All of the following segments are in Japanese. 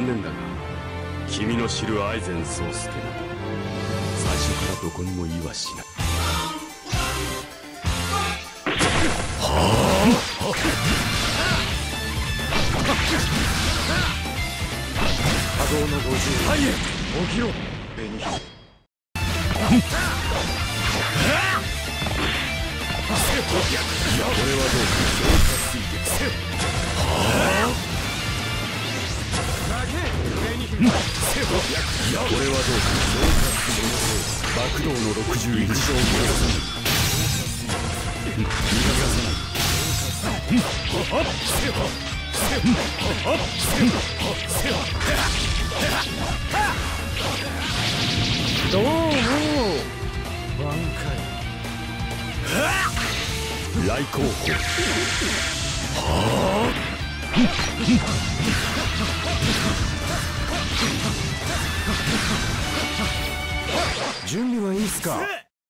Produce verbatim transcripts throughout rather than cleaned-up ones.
残念だが、君の知るアイゼン宗介など最初からどこにも言いはしない。 波動のごじゅうはいへ起きろ紅姫。いや、これはどうか消化水月。はあ。いや、これはどうか消化水月。爆動の六十一条コース。逃がさない。どうも挽回。来候補。はあ。準備はいいっすか。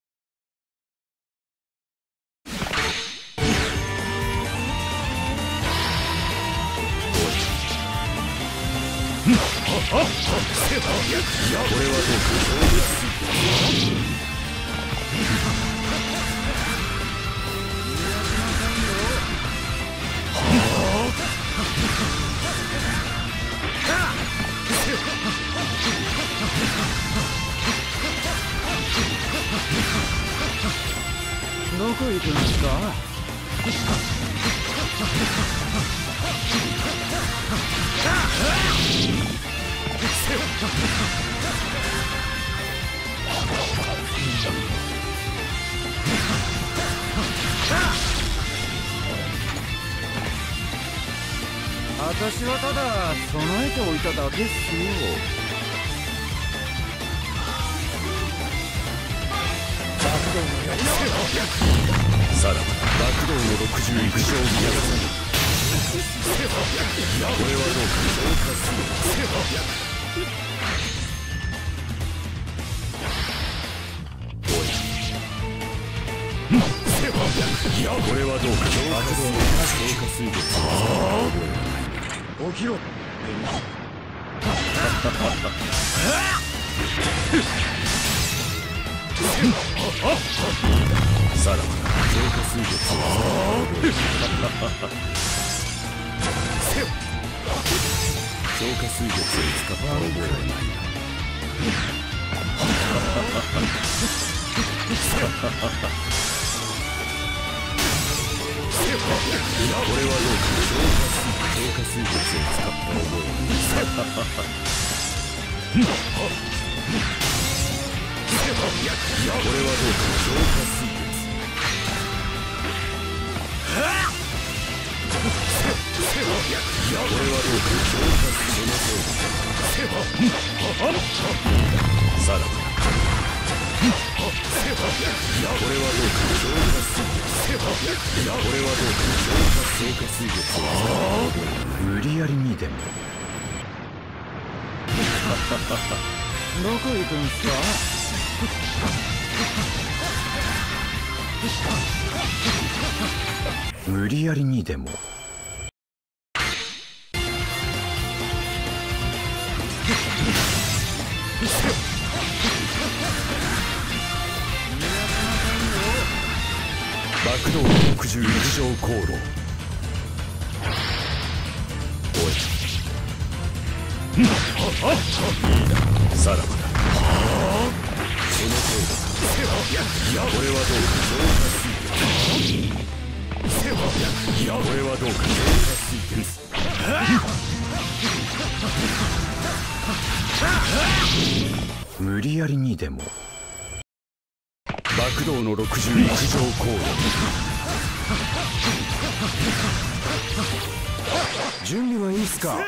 いや、これはどうか。どこ行くんですか。私はただ備えておいただけっすよ。爆動のやつさらば爆動の六十一条宮さん。いや、これはどうか消化する。おい。いや、これはどうか爆動の消化水月。起きろ。さらば浄化水月。浄化水月を使った覚えはないな。いや、これはどうか。浄化水月を使った覚えはない。いや、これはどうか。浄化水月。いや、これはどうか。浄化そのせいだ。さらば。いや、これはどうか。浄化水月。いや、これはどうか。浄化水月を無理やりにでも。どこ行くんすか。無理やりにでも。爆動の六十一条航路。おい。さらばだ。その程度。いや、これはどうか。浄化水月。いや、これはどうか。浄化水月。無理やりにでも。爆動の六十一条航路。準備はいいっすか。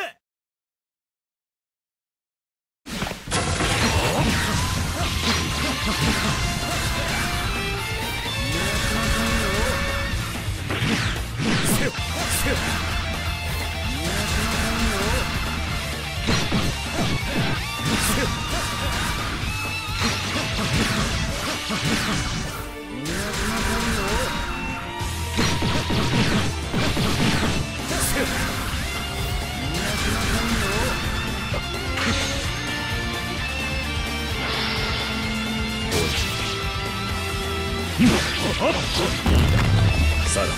いさらば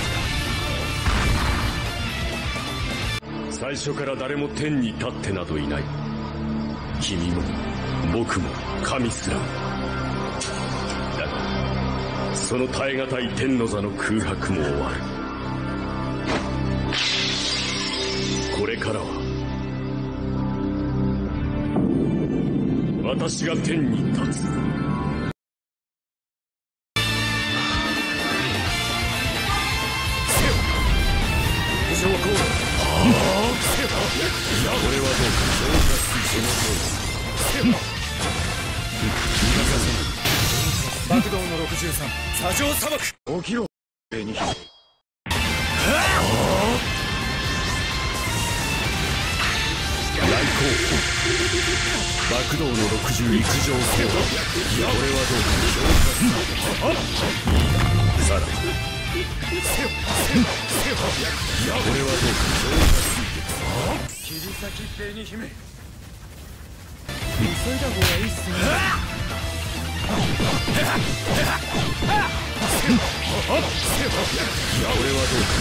だ。最初から誰も天に立ってなどいない。君も僕も神すらも。だがその耐え難い天の座の空白も終わる。これからは私が天に立つ。上皇。はあ。いや、これはどうか。その通り。 爆道のろくじゅうさん、砂上砂漠。起きろ。紅姫。 来航。爆道のろくじゅういち条せよ。いや、これはどうか。さらば。いや、これはどうか。 切り裂き紅姫。急いだ方がいいっすね。 いや、これはどうか。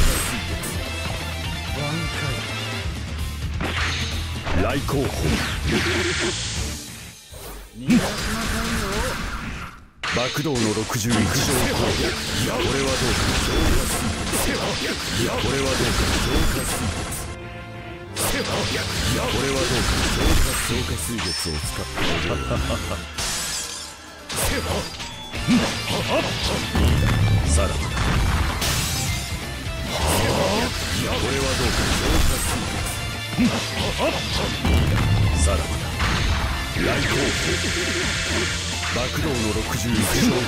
来航本。 逃がしませんよ。 爆道のろくじゅういち条行動。いや、これはどうか。いや、これはどうか。いや、これはどうか。消化水月を使ってさらばだ。いや、これはどうか。さらばだ。来航。爆道のろくじゅういち条行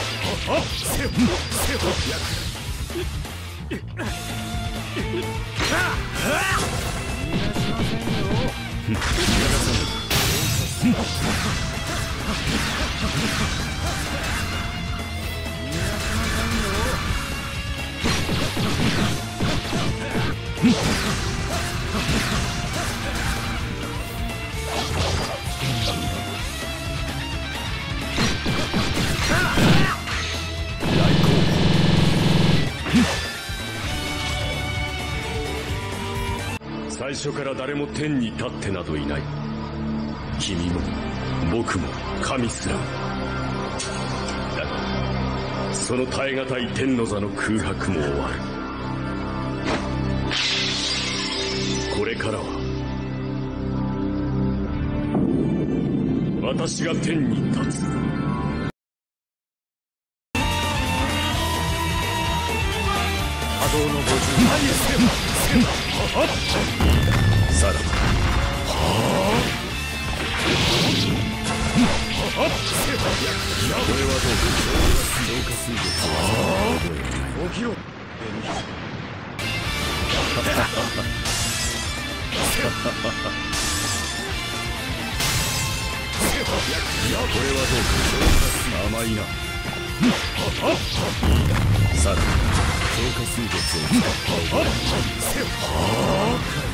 最初から誰も天に立ってなどいない。君も僕も神すらも。だがその耐え難い天の座の空白も終わる。これからは私が天に立つ。波動のごじゅうさらば。はあ。いや、これはどうか。浄化水月を起きろ。いや、これはどうか。甘いな。さらば。浄化水月を使った覚え。はあ。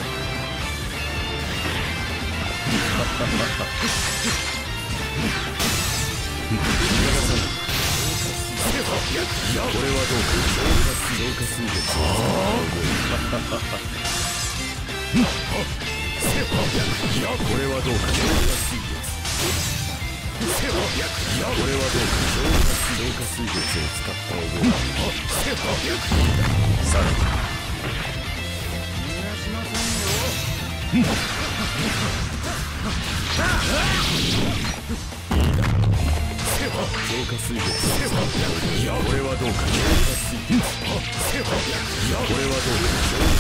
いや、これはどうか。浄化水月を使った覚え。いや、これはどうか。浄化水月。いや、これはどうか。浄化水月を使った覚え。さらば。 逃がしませんよ。 浄化水月。いや、これはどうか。浄化水月。いや、これはどうか。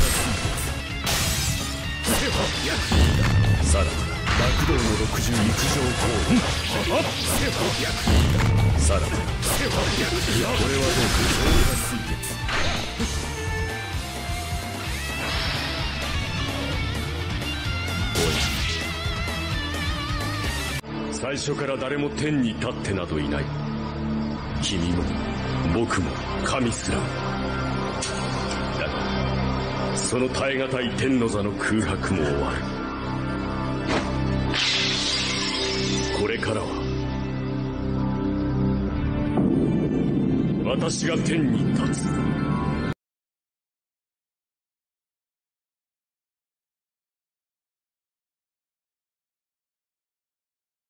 浄化水月。さらばだ。爆道のろくじゅういち条行動。さらばだ。いや、これはどうか。浄化水月。最初から誰も天に立ってなどいない。君も僕も神すらも。だがその耐え難い天の座の空白も終わる。これからは私が天に立つ。